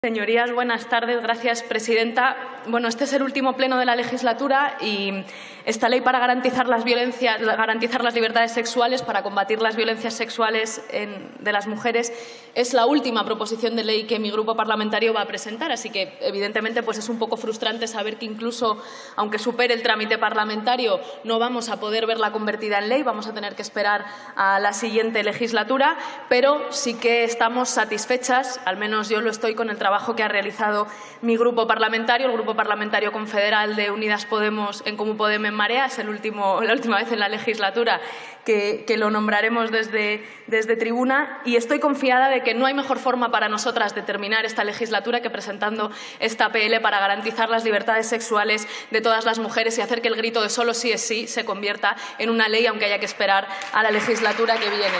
Señorías, buenas tardes. Gracias, presidenta. Bueno, este es el último pleno de la legislatura y esta ley para garantizar las libertades sexuales, para combatir las violencias sexuales de las mujeres, es la última proposición de ley que mi grupo parlamentario va a presentar. Así que, evidentemente, pues es un poco frustrante saber que incluso, aunque supere el trámite parlamentario, no vamos a poder verla convertida en ley. Vamos a tener que esperar a la siguiente legislatura, pero sí que estamos satisfechas, al menos yo lo estoy, con el trabajo que ha realizado mi grupo parlamentario, el Grupo Parlamentario Confederal de Unidas Podemos en Comú Podem en Marea. Es la última vez en la legislatura que lo nombraremos desde tribuna, y estoy confiada de que no hay mejor forma para nosotras de terminar esta legislatura que presentando esta PL para garantizar las libertades sexuales de todas las mujeres y hacer que el grito de solo sí es sí se convierta en una ley, aunque haya que esperar a la legislatura que viene.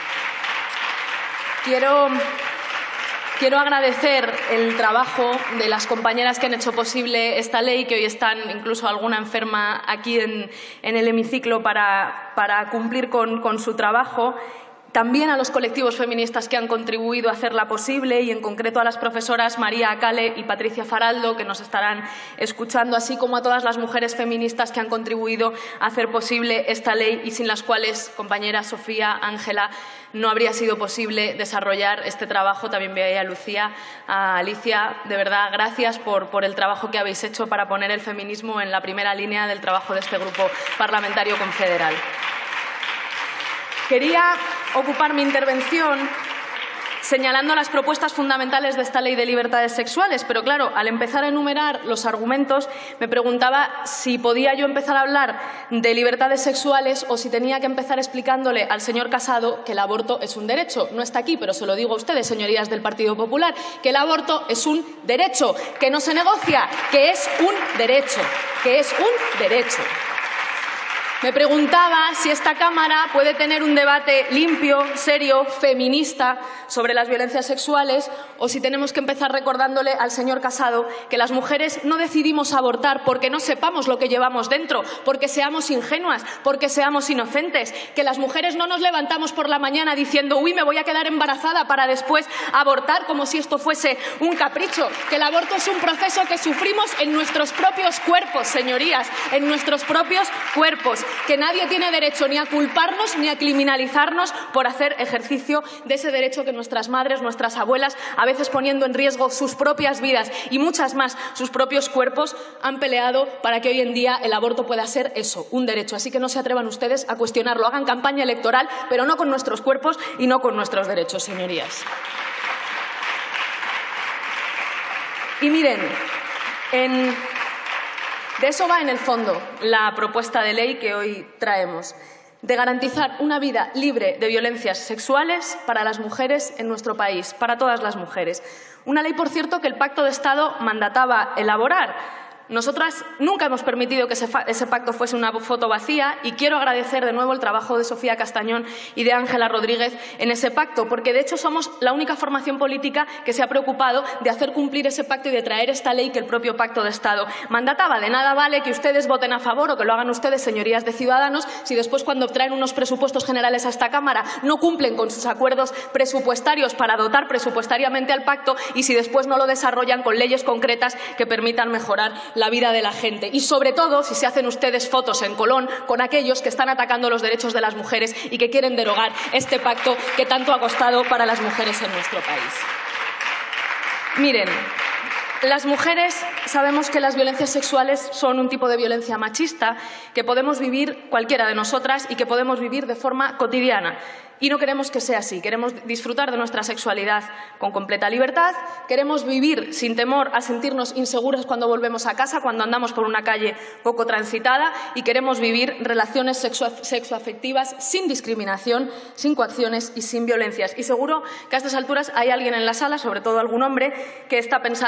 Quiero agradecer el trabajo de las compañeras que han hecho posible esta ley, que hoy están incluso alguna enferma aquí en el hemiciclo para cumplir con su trabajo. También a los colectivos feministas que han contribuido a hacerla posible y, en concreto, a las profesoras María Acale y Patricia Faraldo, que nos estarán escuchando, así como a todas las mujeres feministas que han contribuido a hacer posible esta ley y sin las cuales, compañeras Sofía, Ángela, no habría sido posible desarrollar este trabajo. También veo ahí a Lucía, a Alicia. De verdad, gracias por el trabajo que habéis hecho para poner el feminismo en la primera línea del trabajo de este Grupo Parlamentario Confederal. Quería ocupar mi intervención señalando las propuestas fundamentales de esta Ley de Libertades Sexuales, pero claro, al empezar a enumerar los argumentos me preguntaba si podía yo empezar a hablar de libertades sexuales o si tenía que empezar explicándole al señor Casado que el aborto es un derecho. No está aquí, pero se lo digo a ustedes, señorías del Partido Popular, que el aborto es un derecho, que no se negocia, que es un derecho, que es un derecho. Me preguntaba si esta Cámara puede tener un debate limpio, serio, feminista sobre las violencias sexuales, o si tenemos que empezar recordándole al señor Casado que las mujeres no decidimos abortar porque no sepamos lo que llevamos dentro, porque seamos ingenuas, porque seamos inocentes, que las mujeres no nos levantamos por la mañana diciendo «uy, me voy a quedar embarazada» para después abortar como si esto fuese un capricho, que el aborto es un proceso que sufrimos en nuestros propios cuerpos, señorías, en nuestros propios cuerpos, que nadie tiene derecho ni a culparnos ni a criminalizarnos por hacer ejercicio de ese derecho que nuestras madres, nuestras abuelas, a veces poniendo en riesgo sus propias vidas y muchas más sus propios cuerpos, han peleado para que hoy en día el aborto pueda ser eso, un derecho. Así que no se atrevan ustedes a cuestionarlo. Hagan campaña electoral, pero no con nuestros cuerpos y no con nuestros derechos, señorías. Y miren, de eso va en el fondo la propuesta de ley que hoy traemos, de garantizar una vida libre de violencias sexuales para las mujeres en nuestro país, para todas las mujeres. Una ley, por cierto, que el Pacto de Estado mandataba elaborar. Nosotras nunca hemos permitido que ese pacto fuese una foto vacía, y quiero agradecer de nuevo el trabajo de Sofía Castañón y de Ángela Rodríguez en ese pacto, porque de hecho somos la única formación política que se ha preocupado de hacer cumplir ese pacto y de traer esta ley que el propio Pacto de Estado mandataba. De nada vale que ustedes voten a favor o que lo hagan ustedes, señorías de Ciudadanos, si después, cuando traen unos presupuestos generales a esta Cámara, no cumplen con sus acuerdos presupuestarios para dotar presupuestariamente al pacto, y si después no lo desarrollan con leyes concretas que permitan mejorar la vida de la gente. Y sobre todo, si se hacen ustedes fotos en Colón con aquellos que están atacando los derechos de las mujeres y que quieren derogar este pacto que tanto ha costado para las mujeres en nuestro país. Miren, las mujeres sabemos que las violencias sexuales son un tipo de violencia machista que podemos vivir cualquiera de nosotras y que podemos vivir de forma cotidiana. Y no queremos que sea así. Queremos disfrutar de nuestra sexualidad con completa libertad, queremos vivir sin temor a sentirnos inseguras cuando volvemos a casa, cuando andamos por una calle poco transitada, y queremos vivir relaciones sexoafectivas sin discriminación, sin coacciones y sin violencias. Y seguro que a estas alturas hay alguien en la sala, sobre todo algún hombre, que está pensando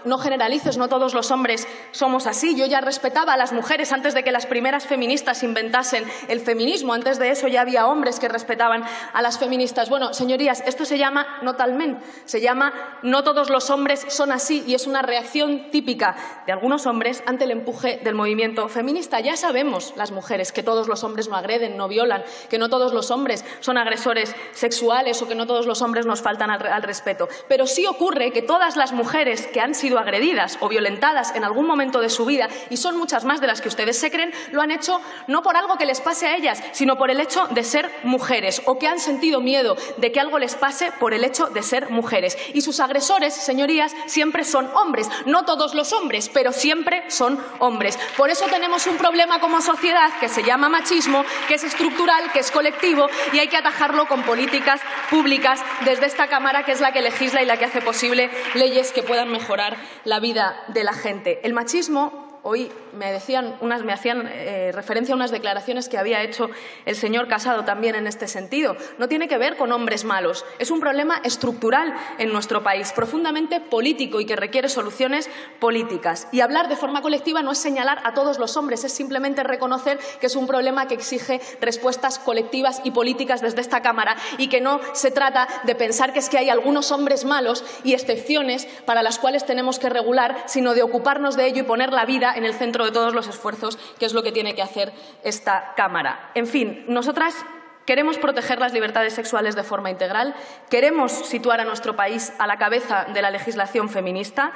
no generalices, no todos los hombres somos así. Yo ya respetaba a las mujeres antes de que las primeras feministas inventasen el feminismo. Antes de eso ya había hombres que respetaban a las feministas. Bueno, señorías, esto se llama not all men, se llama no todos los hombres son así, y es una reacción típica de algunos hombres ante el empuje del movimiento feminista. Ya sabemos, las mujeres, que todos los hombres no agreden, no violan, que no todos los hombres son agresores sexuales o que no todos los hombres nos faltan al respeto. Pero sí ocurre que todas las mujeres que han sido agredidas o violentadas en algún momento de su vida, y son muchas más de las que ustedes se creen, lo han hecho no por algo que les pase a ellas, sino por el hecho de ser mujeres, o que han sentido miedo de que algo les pase por el hecho de ser mujeres. Y sus agresores, señorías, siempre son hombres. No todos los hombres, pero siempre son hombres. Por eso tenemos un problema como sociedad que se llama machismo, que es estructural, que es colectivo, y hay que atajarlo con políticas públicas desde esta Cámara, que es la que legisla y la que hace posible leyes que puedan mejorar la vida de la gente. El machismo, hoy me hacían referencia a unas declaraciones que había hecho el señor Casado también en este sentido. No tiene que ver con hombres malos. Es un problema estructural en nuestro país, profundamente político y que requiere soluciones políticas. Y hablar de forma colectiva no es señalar a todos los hombres, es simplemente reconocer que es un problema que exige respuestas colectivas y políticas desde esta Cámara, y que no se trata de pensar que es que hay algunos hombres malos y excepciones para las cuales tenemos que regular, sino de ocuparnos de ello y poner la vida en el centro de todos los esfuerzos, que es lo que tiene que hacer esta Cámara. En fin, nosotras queremos proteger las libertades sexuales de forma integral, queremos situar a nuestro país a la cabeza de la legislación feminista.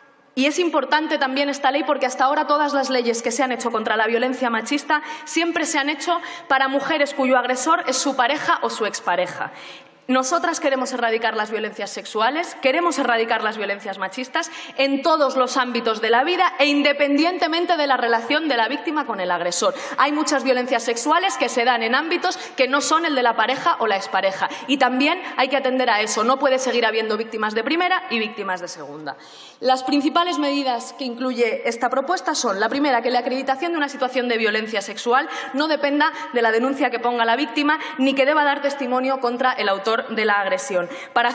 Y es importante también esta ley porque hasta ahora todas las leyes que se han hecho contra la violencia machista siempre se han hecho para mujeres cuyo agresor es su pareja o su expareja. Nosotras queremos erradicar las violencias sexuales, queremos erradicar las violencias machistas en todos los ámbitos de la vida e independientemente de la relación de la víctima con el agresor. Hay muchas violencias sexuales que se dan en ámbitos que no son el de la pareja o la expareja, y también hay que atender a eso. No puede seguir habiendo víctimas de primera y víctimas de segunda. Las principales medidas que incluye esta propuesta son: la primera, que la acreditación de una situación de violencia sexual no dependa de la denuncia que ponga la víctima ni que deba dar testimonio contra el autor de la agresión. Para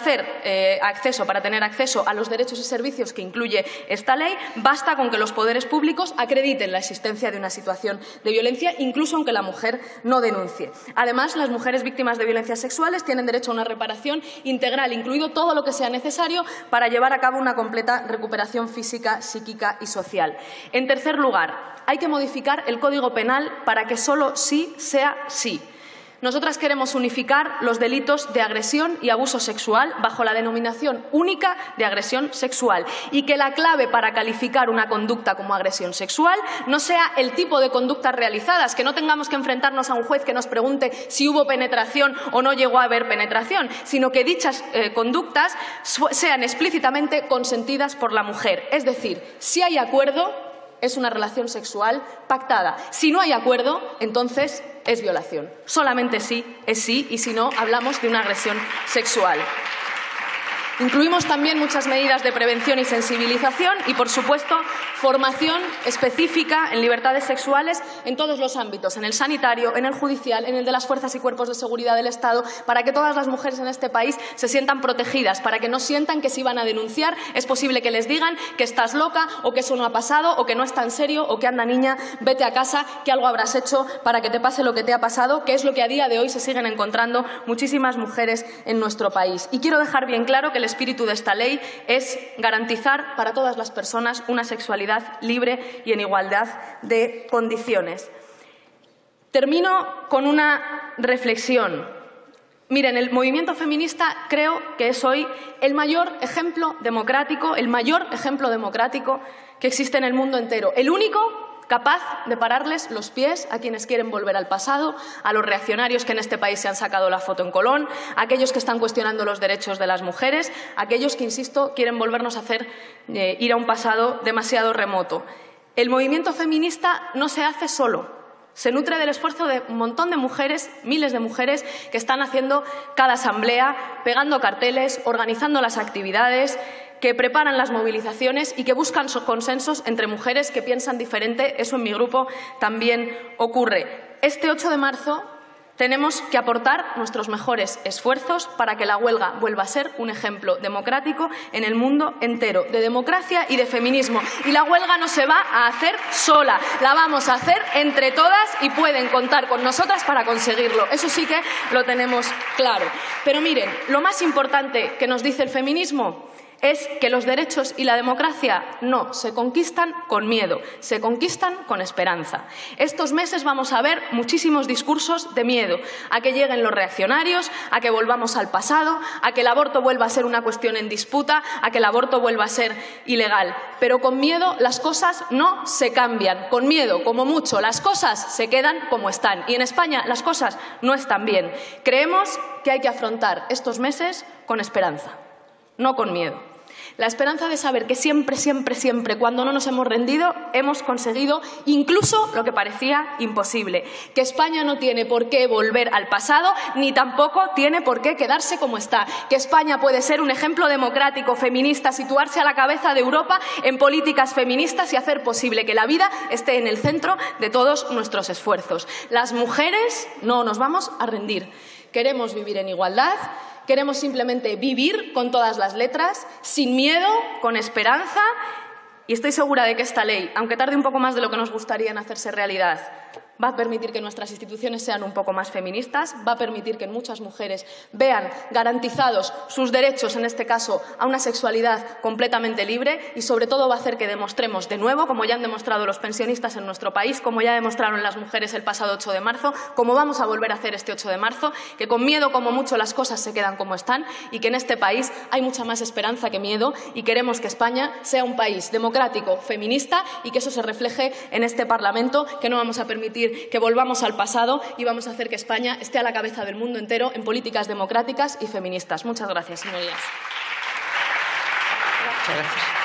tener acceso a los derechos y servicios que incluye esta ley, basta con que los poderes públicos acrediten la existencia de una situación de violencia, incluso aunque la mujer no denuncie. Además, las mujeres víctimas de violencias sexuales tienen derecho a una reparación integral, incluido todo lo que sea necesario para llevar a cabo una completa recuperación física, psíquica y social. En tercer lugar, hay que modificar el Código Penal para que solo sí sea sí. Nosotras queremos unificar los delitos de agresión y abuso sexual bajo la denominación única de agresión sexual, y que la clave para calificar una conducta como agresión sexual no sea el tipo de conductas realizadas, que no tengamos que enfrentarnos a un juez que nos pregunte si hubo penetración o no llegó a haber penetración, sino que dichas conductas sean explícitamente consentidas por la mujer. Es decir, si hay acuerdo, es una relación sexual pactada. Si no hay acuerdo, entonces es violación. Solamente sí es sí, y si no, hablamos de una agresión sexual. Incluimos también muchas medidas de prevención y sensibilización y, por supuesto, formación específica en libertades sexuales en todos los ámbitos, en el sanitario, en el judicial, en el de las fuerzas y cuerpos de seguridad del Estado, para que todas las mujeres en este país se sientan protegidas, para que no sientan que si van a denunciar es posible que les digan que estás loca o que eso no ha pasado o que no es tan serio o que anda niña, vete a casa, que algo habrás hecho para que te pase lo que te ha pasado, que es lo que a día de hoy se siguen encontrando muchísimas mujeres en nuestro país. Y quiero dejar bien claro que el espíritu de esta ley es garantizar para todas las personas una sexualidad libre y en igualdad de condiciones. Termino con una reflexión. Miren, el movimiento feminista creo que es hoy el mayor ejemplo democrático que existe en el mundo entero, el único capaz de pararles los pies a quienes quieren volver al pasado, a los reaccionarios que en este país se han sacado la foto en Colón, a aquellos que están cuestionando los derechos de las mujeres, a aquellos que, insisto, quieren volvernos a hacer ir a un pasado demasiado remoto. El movimiento feminista no se hace solo. Se nutre del esfuerzo de un montón de mujeres, miles de mujeres, que están haciendo cada asamblea, pegando carteles, organizando las actividades, que preparan las movilizaciones y que buscan consensos entre mujeres que piensan diferente. Eso en mi grupo también ocurre. Este 8 de marzo Tenemos que aportar nuestros mejores esfuerzos para que la huelga vuelva a ser un ejemplo democrático en el mundo entero, de democracia y de feminismo. Y la huelga no se va a hacer sola, la vamos a hacer entre todas y pueden contar con nosotras para conseguirlo. Eso sí que lo tenemos claro. Pero miren, lo más importante que nos dice el feminismo es que los derechos y la democracia no se conquistan con miedo, se conquistan con esperanza. Estos meses vamos a ver muchísimos discursos de miedo, a que lleguen los reaccionarios, a que volvamos al pasado, a que el aborto vuelva a ser una cuestión en disputa, a que el aborto vuelva a ser ilegal. Pero con miedo las cosas no se cambian. Con miedo, como mucho, las cosas se quedan como están. Y en España las cosas no están bien. Creemos que hay que afrontar estos meses con esperanza, no con miedo. La esperanza de saber que siempre, siempre, siempre, cuando no nos hemos rendido, hemos conseguido incluso lo que parecía imposible. Que España no tiene por qué volver al pasado, ni tampoco tiene por qué quedarse como está. Que España puede ser un ejemplo democrático, feminista, situarse a la cabeza de Europa en políticas feministas y hacer posible que la vida esté en el centro de todos nuestros esfuerzos. Las mujeres no nos vamos a rendir. Queremos vivir en igualdad. Queremos simplemente vivir con todas las letras, sin miedo, con esperanza, y estoy segura de que esta ley, aunque tarde un poco más de lo que nos gustaría en hacerse realidad, va a permitir que nuestras instituciones sean un poco más feministas, va a permitir que muchas mujeres vean garantizados sus derechos, en este caso, a una sexualidad completamente libre y, sobre todo, va a hacer que demostremos de nuevo, como ya han demostrado los pensionistas en nuestro país, como ya demostraron las mujeres el pasado 8 de marzo, como vamos a volver a hacer este 8 de marzo, que con miedo, como mucho, las cosas se quedan como están y que en este país hay mucha más esperanza que miedo y queremos que España sea un país democrático, feminista y que eso se refleje en este Parlamento, que no vamos a permitir que volvamos al pasado y vamos a hacer que España esté a la cabeza del mundo entero en políticas democráticas y feministas. Muchas gracias, señorías. Muchas gracias.